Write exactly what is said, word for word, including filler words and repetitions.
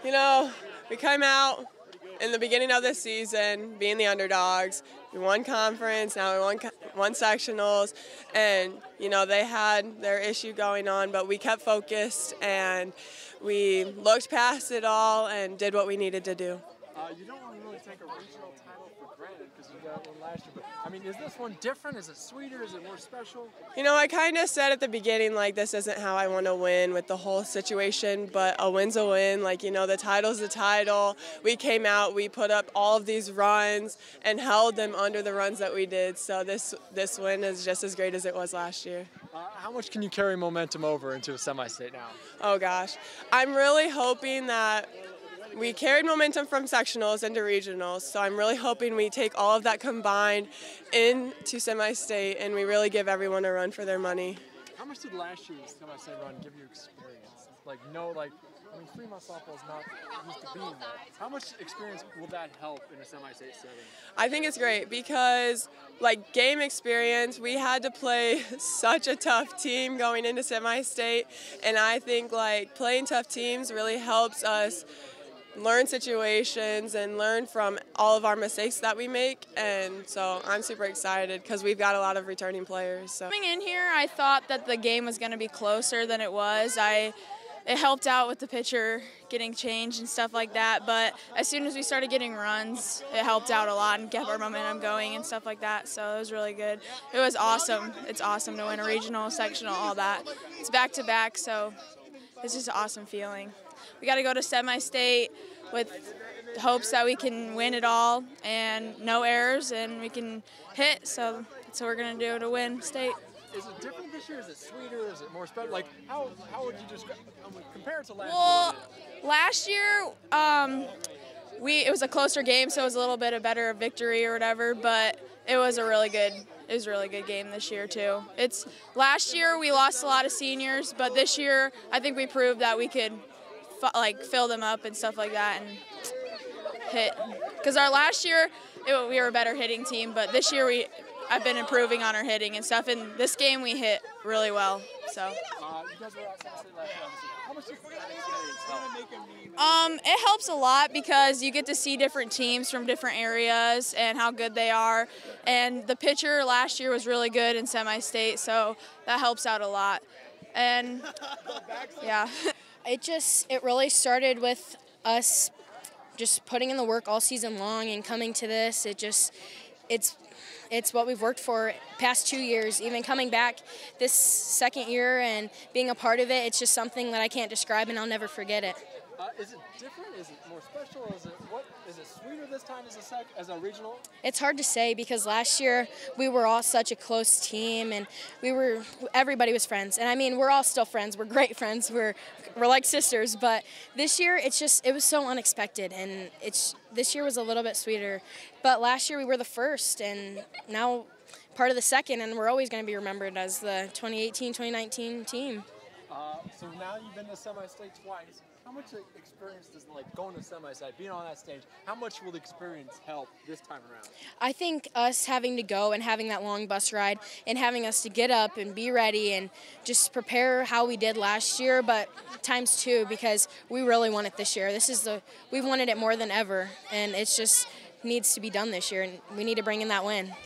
You know, we came out in the beginning of the season being the underdogs. We won conference, now we won, won sectionals, and, you know, they had their issue going on, but we kept focused and we looked past it all and did what we needed to do. Uh, you don't want to really take a regional title for granted because you got one last year, but I mean, is this one different? Is it sweeter? Is it more special? You know, I kind of said at the beginning, like, this isn't how I want to win with the whole situation, but a win's a win. Like, you know, the title's the title. We came out, we put up all of these runs and held them under the runs that we did, so this, this win is just as great as it was last year. Uh, how much can you carry momentum over into a semi-state now? Oh, gosh. I'm really hoping that we carried momentum from sectionals into regionals, so I'm really hoping we take all of that combined into semi-state and we really give everyone a run for their money. How much did last year's semi-state run give you experience? Like, no, like, I mean, Fremont softball is not used to being there. How much experience will that help in a semi-state setting? I think it's great because, like, game experience, we had to play such a tough team going into semi-state, and I think, like, playing tough teams really helps us learn situations and learn from all of our mistakes that we make, and so I'm super excited because we've got a lot of returning players. So. Coming in here, I thought that the game was going to be closer than it was. I it helped out with the pitcher getting changed and stuff like that, but as soon as we started getting runs, it helped out a lot and kept our momentum going and stuff like that, so it was really good. It was awesome. It's awesome to win a regional, sectional, all that. It's back-to-back, so it's just an awesome feeling. We got to go to semi-state with hopes that we can win it all and no errors and we can hit, so that's what we're going to do to win state. Is it different this year? Is it sweeter? Is it more special? Like, how, how would you describe, compare it to last well, year? Well, last year, um, we it was a closer game, so it was a little bit of better victory or whatever, but it was a really good It was a really good game this year too. It's last year we lost a lot of seniors, but this year I think we proved that we could like fill them up and stuff like that and hit. Because our last year it, we were a better hitting team, but this year we I've been improving on our hitting and stuff. And this game we hit really well. So. Uh, you guys were at Semi-State last year. How much does that experience help? Um, it helps a lot because you get to see different teams from different areas and how good they are. And the pitcher last year was really good in semi-state, so that helps out a lot. And yeah. It just, it really started with us just putting in the work all season long and coming to this. It just, it's, it's what we've worked for past two years. Even coming back this second year and being a part of it, it's just something that I can't describe and I'll never forget it. Uh, is it different? Is it more special? Is it what? Is it sweeter this time as a sec, as a regional? It's hard to say because last year we were all such a close team and we were everybody was friends. And I mean, we're all still friends. We're great friends. We're we're like sisters. But this year it's just it was so unexpected and it's this year was a little bit sweeter. But last year we were the first and now part of the second, and we're always going to be remembered as the twenty eighteen twenty nineteen team. Uh, so now you've been to semi-state twice. How much experience does like going to semi-state, being on that stage, how much will the experience help this time around? I think us having to go and having that long bus ride and having us to get up and be ready and just prepare how we did last year, but times two because we really want it this year. This is the we've wanted it more than ever, and it's just needs to be done this year, and we need to bring in that win.